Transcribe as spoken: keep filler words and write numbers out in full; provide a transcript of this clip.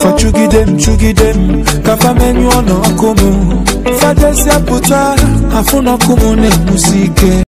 Fachugidem chugidem kafamenyu ono kumu Fadesia puta afuna kumune musike